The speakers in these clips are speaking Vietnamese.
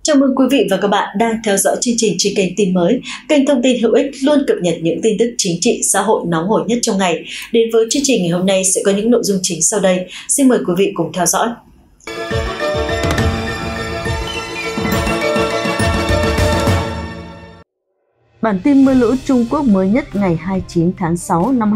Chào mừng quý vị và các bạn đang theo dõi chương trình trên kênh Tin Mới, kênh thông tin hữu ích luôn cập nhật những tin tức chính trị, xã hội nóng hổi nhất trong ngày. Đến với chương trình ngày hôm nay sẽ có những nội dung chính sau đây. Xin mời quý vị cùng theo dõi. Bản tin mưa lũ Trung Quốc mới nhất ngày 29 tháng 6 năm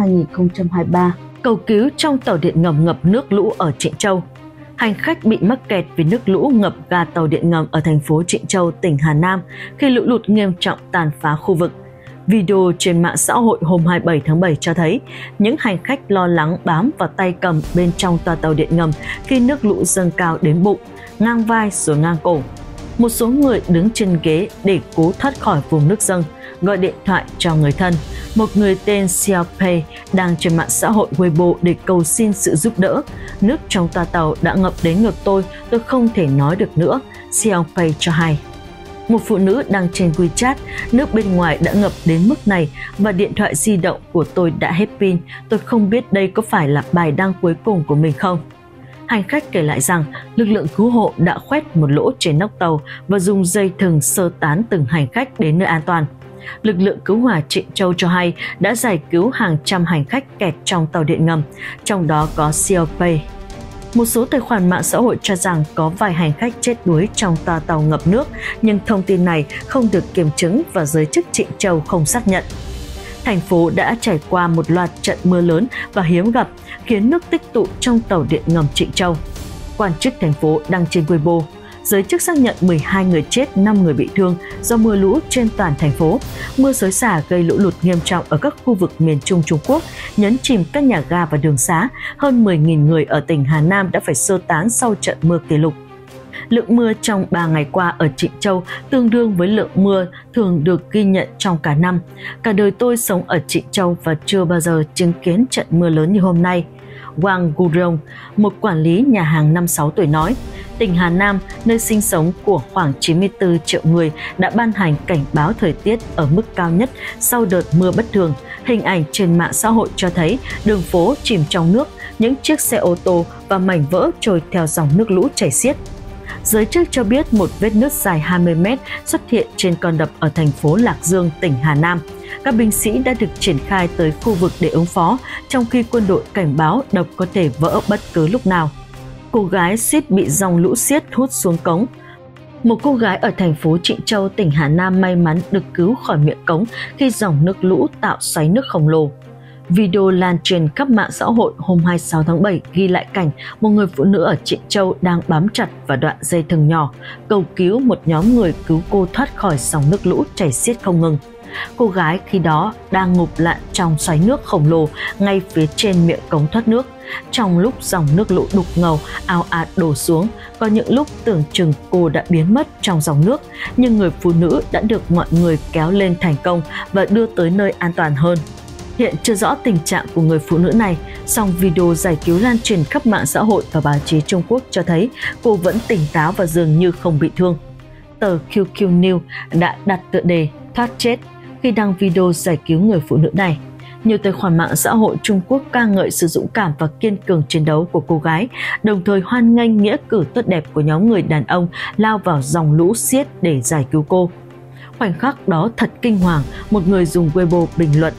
2023. Cầu cứu trong tàu điện ngầm ngập nước lũ ở Trịnh Châu. Hành khách bị mắc kẹt vì nước lũ ngập ga tàu điện ngầm ở thành phố Trịnh Châu, tỉnh Hà Nam khi lũ lụt nghiêm trọng tàn phá khu vực. Video trên mạng xã hội hôm 27 tháng 7 cho thấy những hành khách lo lắng bám vào tay cầm bên trong toa tàu điện ngầm khi nước lũ dâng cao đến bụng, ngang vai rồi ngang cổ. Một số người đứng trên ghế để cố thoát khỏi vùng nước dâng, gọi điện thoại cho người thân. Một người tên Xiaopei đang trên mạng xã hội Weibo để cầu xin sự giúp đỡ. Nước trong toa tàu đã ngập đến ngực tôi không thể nói được nữa, Xiaopei cho hay. Một phụ nữ đăng trên WeChat, nước bên ngoài đã ngập đến mức này và điện thoại di động của tôi đã hết pin, tôi không biết đây có phải là bài đăng cuối cùng của mình không. Hành khách kể lại rằng lực lượng cứu hộ đã khoét một lỗ trên nóc tàu và dùng dây thừng sơ tán từng hành khách đến nơi an toàn. Lực lượng cứu hỏa Trịnh Châu cho hay đã giải cứu hàng trăm hành khách kẹt trong tàu điện ngầm, trong đó có Xiaopei. Một số tài khoản mạng xã hội cho rằng có vài hành khách chết đuối trong toa tàu ngập nước, nhưng thông tin này không được kiểm chứng và giới chức Trịnh Châu không xác nhận. Thành phố đã trải qua một loạt trận mưa lớn và hiếm gặp khiến nước tích tụ trong tàu điện ngầm Trịnh Châu. Quan chức thành phố đăng trên Weibo, giới chức xác nhận 12 người chết, 5 người bị thương do mưa lũ trên toàn thành phố. Mưa xối xả gây lũ lụt nghiêm trọng ở các khu vực miền Trung Trung Quốc, nhấn chìm các nhà ga và đường xá. Hơn 10.000 người ở tỉnh Hà Nam đã phải sơ tán sau trận mưa kỷ lục. Lượng mưa trong 3 ngày qua ở Trịnh Châu tương đương với lượng mưa thường được ghi nhận trong cả năm. Cả đời tôi sống ở Trịnh Châu và chưa bao giờ chứng kiến trận mưa lớn như hôm nay. Wang Gurong, một quản lý nhà hàng 56 tuổi nói, tỉnh Hà Nam, nơi sinh sống của khoảng 94 triệu người, đã ban hành cảnh báo thời tiết ở mức cao nhất sau đợt mưa bất thường. Hình ảnh trên mạng xã hội cho thấy đường phố chìm trong nước, những chiếc xe ô tô và mảnh vỡ trôi theo dòng nước lũ chảy xiết. Giới chức cho biết một vết nứt dài 20 mét xuất hiện trên con đập ở thành phố Lạc Dương, tỉnh Hà Nam. Các binh sĩ đã được triển khai tới khu vực để ứng phó, trong khi quân đội cảnh báo đập có thể vỡ bất cứ lúc nào. Cô gái suýt bị dòng lũ xiết hút xuống cống. Một cô gái ở thành phố Trịnh Châu, tỉnh Hà Nam may mắn được cứu khỏi miệng cống khi dòng nước lũ tạo xoáy nước khổng lồ. Video lan truyền khắp mạng xã hội hôm 26 tháng 7 ghi lại cảnh một người phụ nữ ở Trịnh Châu đang bám chặt vào đoạn dây thừng nhỏ, cầu cứu một nhóm người cứu cô thoát khỏi dòng nước lũ chảy xiết không ngừng. Cô gái khi đó đang ngụp lặn trong xoáy nước khổng lồ ngay phía trên miệng cống thoát nước. Trong lúc dòng nước lũ đục ngầu ào ạt đổ xuống, có những lúc tưởng chừng cô đã biến mất trong dòng nước, nhưng người phụ nữ đã được mọi người kéo lên thành công và đưa tới nơi an toàn hơn. Hiện chưa rõ tình trạng của người phụ nữ này, song video giải cứu lan truyền khắp mạng xã hội và báo chí Trung Quốc cho thấy cô vẫn tỉnh táo và dường như không bị thương. Tờ QQ News đã đặt tựa đề "Thoát chết" khi đăng video giải cứu người phụ nữ này. Nhiều tài khoản mạng xã hội Trung Quốc ca ngợi sự dũng cảm và kiên cường chiến đấu của cô gái, đồng thời hoan nghênh nghĩa cử tốt đẹp của nhóm người đàn ông lao vào dòng lũ xiết để giải cứu cô. Khoảnh khắc đó thật kinh hoàng, một người dùng Weibo bình luận.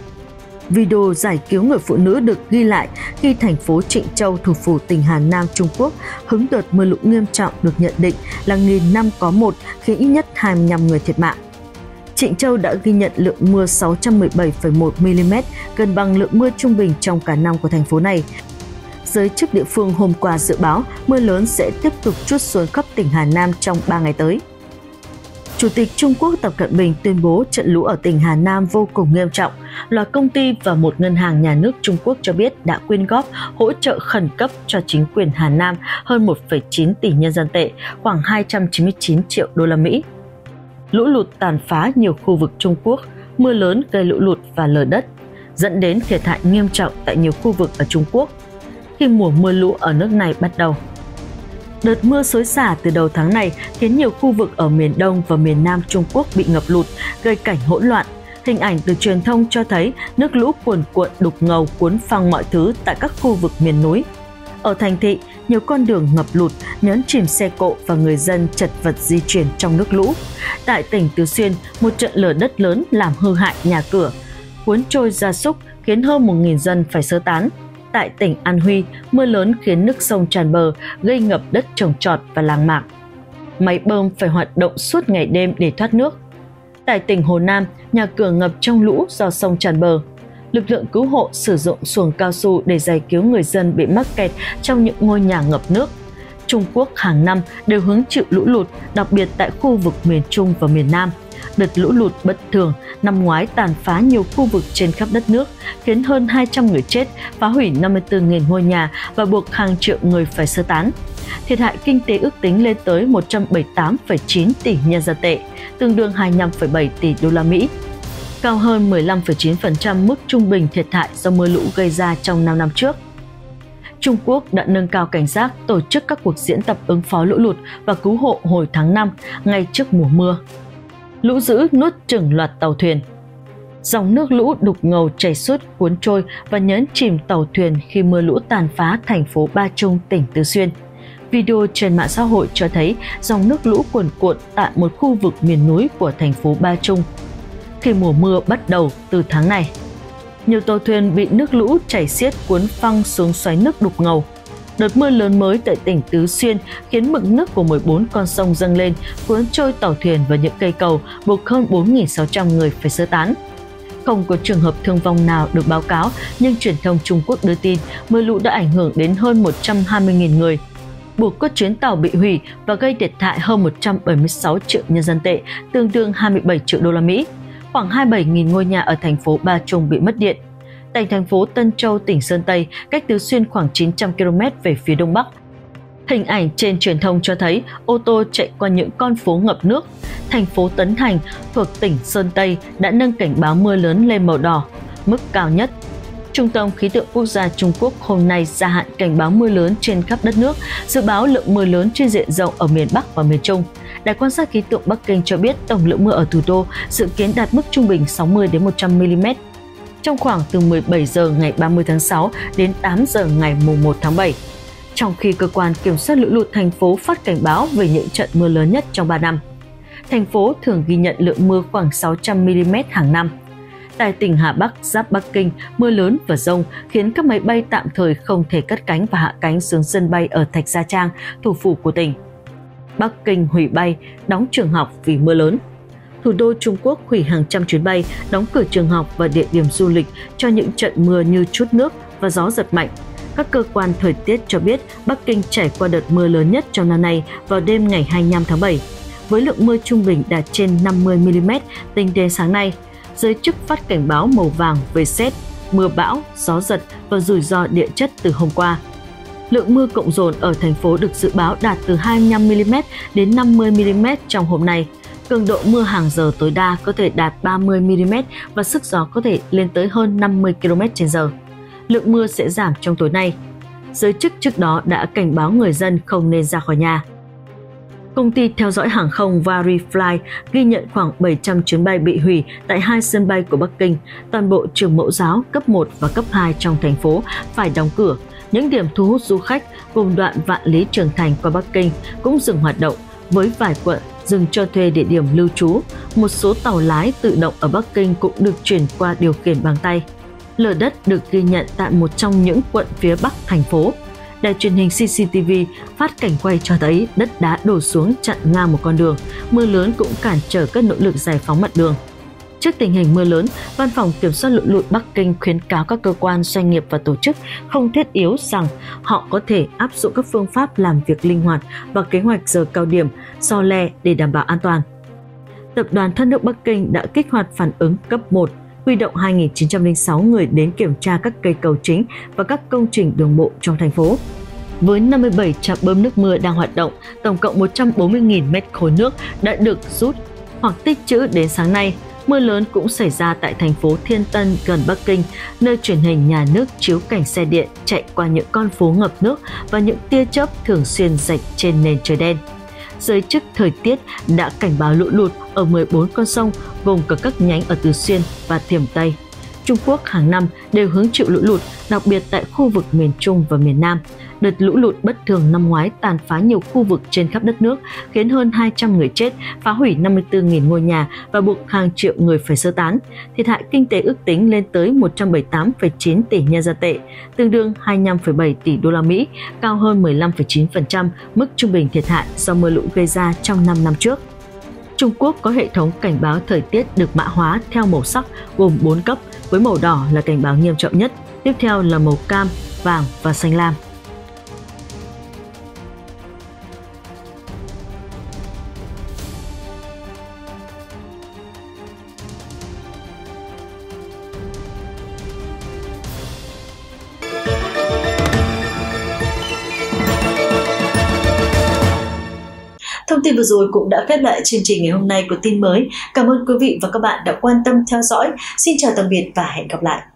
Video giải cứu người phụ nữ được ghi lại khi thành phố Trịnh Châu, thủ phủ tỉnh Hà Nam, Trung Quốc, hứng đợt mưa lũ nghiêm trọng được nhận định là nghìn năm có một, khiến ít nhất 25 người thiệt mạng. Trịnh Châu đã ghi nhận lượng mưa 617,1 mm, gần bằng lượng mưa trung bình trong cả năm của thành phố này. Giới chức địa phương hôm qua dự báo mưa lớn sẽ tiếp tục trút xuống khắp tỉnh Hà Nam trong 3 ngày tới. Chủ tịch Trung Quốc Tập Cận Bình tuyên bố trận lũ ở tỉnh Hà Nam vô cùng nghiêm trọng. Loạt công ty và một ngân hàng nhà nước Trung Quốc cho biết đã quyên góp hỗ trợ khẩn cấp cho chính quyền Hà Nam hơn 1,9 tỷ nhân dân tệ, khoảng 299 triệu đô la Mỹ. Lũ lụt tàn phá nhiều khu vực Trung Quốc, mưa lớn gây lũ lụt và lở đất, dẫn đến thiệt hại nghiêm trọng tại nhiều khu vực ở Trung Quốc khi mùa mưa lũ ở nước này bắt đầu. Đợt mưa xối xả từ đầu tháng này khiến nhiều khu vực ở miền Đông và miền Nam Trung Quốc bị ngập lụt, gây cảnh hỗn loạn. Hình ảnh từ truyền thông cho thấy nước lũ cuồn cuộn đục ngầu cuốn phăng mọi thứ tại các khu vực miền núi. Ở thành thị, nhiều con đường ngập lụt, nhấn chìm xe cộ và người dân chật vật di chuyển trong nước lũ. Tại tỉnh Tứ Xuyên, một trận lở đất lớn làm hư hại nhà cửa, cuốn trôi gia súc khiến hơn 1.000 dân phải sơ tán. Tại tỉnh An Huy, mưa lớn khiến nước sông tràn bờ, gây ngập đất trồng trọt và làng mạc. Máy bơm phải hoạt động suốt ngày đêm để thoát nước. Tại tỉnh Hồ Nam, nhà cửa ngập trong lũ do sông tràn bờ. Lực lượng cứu hộ sử dụng xuồng cao su để giải cứu người dân bị mắc kẹt trong những ngôi nhà ngập nước. Trung Quốc hàng năm đều hứng chịu lũ lụt, đặc biệt tại khu vực miền Trung và miền Nam. Đợt lũ lụt bất thường năm ngoái tàn phá nhiều khu vực trên khắp đất nước, khiến hơn 200 người chết, phá hủy 54.000 ngôi nhà và buộc hàng triệu người phải sơ tán. Thiệt hại kinh tế ước tính lên tới 178,9 tỷ nhân dân tệ, tương đương 25,7 tỷ đô la Mỹ, cao hơn 15,9% mức trung bình thiệt hại do mưa lũ gây ra trong 5 năm trước. Trung Quốc đã nâng cao cảnh giác, tổ chức các cuộc diễn tập ứng phó lũ lụt và cứu hộ hồi tháng 5, ngay trước mùa mưa. Lũ dữ nuốt chửng loạt tàu thuyền. Dòng nước lũ đục ngầu chảy xiết cuốn trôi và nhấn chìm tàu thuyền khi mưa lũ tàn phá thành phố Ba Trung, tỉnh Tứ Xuyên. Video trên mạng xã hội cho thấy dòng nước lũ cuồn cuộn tại một khu vực miền núi của thành phố Ba Trung khi mùa mưa bắt đầu từ tháng này. Nhiều tàu thuyền bị nước lũ chảy xiết cuốn phăng xuống xoáy nước đục ngầu. Đợt mưa lớn mới tại tỉnh Tứ Xuyên khiến mực nước của 14 con sông dâng lên, cuốn trôi tàu thuyền và những cây cầu, buộc hơn 4.600 người phải sơ tán. Không có trường hợp thương vong nào được báo cáo, nhưng truyền thông Trung Quốc đưa tin mưa lũ đã ảnh hưởng đến hơn 120.000 người, buộc các chuyến tàu bị hủy và gây thiệt hại hơn 176 triệu nhân dân tệ, tương đương 27 triệu đô la Mỹ. Khoảng 27.000 ngôi nhà ở thành phố Ba Trung bị mất điện. Tại thành phố Tân Châu, tỉnh Sơn Tây, cách Tứ Xuyên khoảng 900 km về phía đông bắc. Hình ảnh trên truyền thông cho thấy ô tô chạy qua những con phố ngập nước. Thành phố Tấn Thành thuộc tỉnh Sơn Tây đã nâng cảnh báo mưa lớn lên màu đỏ, mức cao nhất. Trung tâm Khí tượng Quốc gia Trung Quốc hôm nay gia hạn cảnh báo mưa lớn trên khắp đất nước, dự báo lượng mưa lớn trên diện rộng ở miền Bắc và miền Trung. Đài quan sát khí tượng Bắc Kinh cho biết tổng lượng mưa ở thủ đô dự kiến đạt mức trung bình 60 đến 100 mm trong khoảng từ 17 giờ ngày 30 tháng 6 đến 8 giờ ngày 1 tháng 7. Trong khi cơ quan kiểm soát lũ lụt thành phố phát cảnh báo về những trận mưa lớn nhất trong 3 năm. Thành phố thường ghi nhận lượng mưa khoảng 600 mm hàng năm. Tại tỉnh Hà Bắc, giáp Bắc Kinh, mưa lớn và dông khiến các máy bay tạm thời không thể cất cánh và hạ cánh xuống sân bay ở Thạch Gia Trang, thủ phủ của tỉnh. Bắc Kinh hủy bay, đóng trường học vì mưa lớn. Thủ đô Trung Quốc hủy hàng trăm chuyến bay, đóng cửa trường học và địa điểm du lịch cho những trận mưa như trút nước và gió giật mạnh. Các cơ quan thời tiết cho biết Bắc Kinh trải qua đợt mưa lớn nhất trong năm nay vào đêm ngày 25 tháng 7, với lượng mưa trung bình đạt trên 50 mm tính đến sáng nay. Giới chức phát cảnh báo màu vàng về sét, mưa bão, gió giật và rủi ro địa chất từ hôm qua. Lượng mưa cộng dồn ở thành phố được dự báo đạt từ 25 mm đến 50 mm trong hôm nay. Cường độ mưa hàng giờ tối đa có thể đạt 30 mm và sức gió có thể lên tới hơn 50 km/h. Lượng mưa sẽ giảm trong tối nay. Giới chức trước đó đã cảnh báo người dân không nên ra khỏi nhà. Công ty theo dõi hàng không Varifly ghi nhận khoảng 700 chuyến bay bị hủy tại 2 sân bay của Bắc Kinh. Toàn bộ trường mẫu giáo cấp 1 và cấp 2 trong thành phố phải đóng cửa. Những điểm thu hút du khách gồm đoạn Vạn Lý Trường Thành qua Bắc Kinh cũng dừng hoạt động, với vài quận dừng cho thuê địa điểm lưu trú. Một số tàu lái tự động ở Bắc Kinh cũng được chuyển qua điều khiển bằng tay. Lở đất được ghi nhận tại một trong những quận phía Bắc thành phố. Đài truyền hình CCTV phát cảnh quay cho thấy đất đá đổ xuống chặn ngang một con đường. Mưa lớn cũng cản trở các nỗ lực giải phóng mặt đường. Trước tình hình mưa lớn, Văn phòng Kiểm soát lũ lụt Bắc Kinh khuyến cáo các cơ quan, doanh nghiệp và tổ chức không thiết yếu rằng họ có thể áp dụng các phương pháp làm việc linh hoạt và kế hoạch giờ cao điểm, so le để đảm bảo an toàn. Tập đoàn Thoát nước Bắc Kinh đã kích hoạt phản ứng cấp 1, huy động 2.906 người đến kiểm tra các cây cầu chính và các công trình đường bộ trong thành phố. Với 57 trạm bơm nước mưa đang hoạt động, tổng cộng 140.000 mét khối nước đã được rút hoặc tích trữ đến sáng nay. Mưa lớn cũng xảy ra tại thành phố Thiên Tân gần Bắc Kinh, nơi truyền hình nhà nước chiếu cảnh xe điện chạy qua những con phố ngập nước và những tia chớp thường xuyên rạch trên nền trời đen. Giới chức thời tiết đã cảnh báo lũ lụt ở 14 con sông, gồm cả các nhánh ở Tứ Xuyên và Thiểm Tây. Trung Quốc hàng năm đều hứng chịu lũ lụt, đặc biệt tại khu vực miền Trung và miền Nam. Đợt lũ lụt bất thường năm ngoái tàn phá nhiều khu vực trên khắp đất nước, khiến hơn 200 người chết, phá hủy 54.000 ngôi nhà và buộc hàng triệu người phải sơ tán. Thiệt hại kinh tế ước tính lên tới 178,9 tỷ nhân dân tệ, tương đương 25,7 tỷ đô la Mỹ, cao hơn 15,9% mức trung bình thiệt hại do mưa lũ gây ra trong 5 năm trước. Trung Quốc có hệ thống cảnh báo thời tiết được mã hóa theo màu sắc gồm 4 cấp, với màu đỏ là cảnh báo nghiêm trọng nhất, tiếp theo là màu cam, vàng và xanh lam. Thông tin vừa rồi cũng đã khép lại chương trình ngày hôm nay của Tin Mới. Cảm ơn quý vị và các bạn đã quan tâm theo dõi. Xin chào tạm biệt và hẹn gặp lại.